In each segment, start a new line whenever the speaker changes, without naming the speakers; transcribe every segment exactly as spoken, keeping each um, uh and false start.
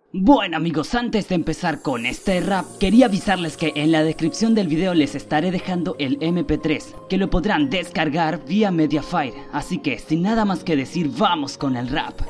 Bueno amigos, antes de empezar con este rap, quería avisarles que en la descripción del video les estaré dejando el eme pe tres, que lo podrán descargar vía Mediafire, así que sin nada más que decir, vamos con el rap.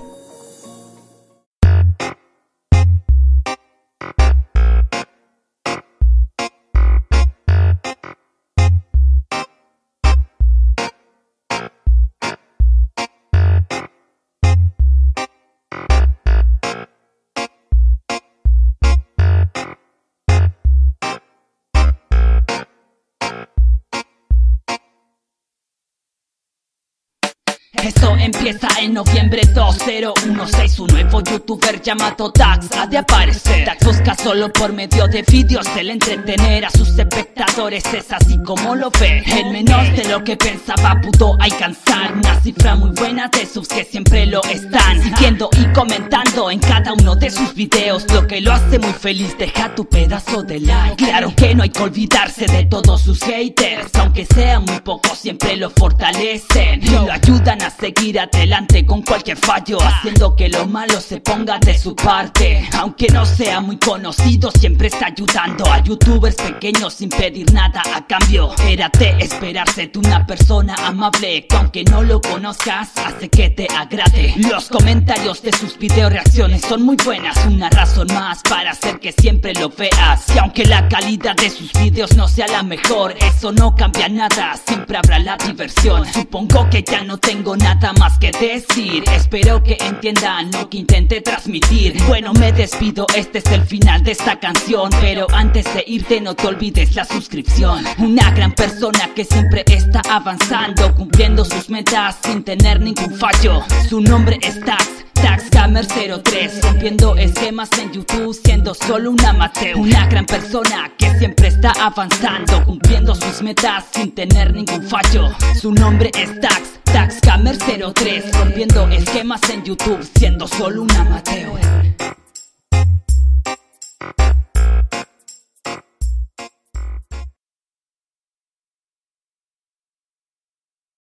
Esto empieza en noviembre dos cero uno seis. Un nuevo youtuber llamado Tax ha de aparecer. Tax busca solo por medio de vídeos el entretener a sus espectadores. Es así como lo ve. En menos de lo que pensaba pudo alcanzar una cifra muy buena de subs que siempre lo están siguiendo y comentando en cada uno de sus videos, lo que lo hace muy feliz. Deja tu pedazo de like. Claro que no hay que olvidarse de todos sus haters, aunque sean muy pocos siempre lo fortalecen y lo ayudan a seguir adelante con cualquier fallo, haciendo que lo malo se ponga de su parte. Aunque no sea muy conocido, siempre está ayudando a youtubers pequeños sin pedir nada a cambio. Era de esperarse de una persona amable que aunque no lo conozcas hace que te agrade. Los comentarios de sus video reacciones son muy buenas, una razón más para hacer que siempre lo veas. Y aunque la calidad de sus videos no sea la mejor, eso no cambia nada, siempre habrá la diversión. Supongo que ya no tengo nada más que decir, espero que entiendan lo que intenté transmitir. Bueno, me despido, este es el final de esta canción, pero antes de irte no te olvides la suscripción. Una gran persona que siempre está avanzando, cumpliendo sus metas sin tener ningún fallo. Su nombre es Tax, TaxGamer cero tres, rompiendo esquemas en YouTube siendo solo un amateur. Una gran persona que siempre está avanzando, cumpliendo sus metas sin tener ningún fallo. Su nombre es Tax, TaxGamer cero tres, rompiendo esquemas en YouTube siendo solo un amateur.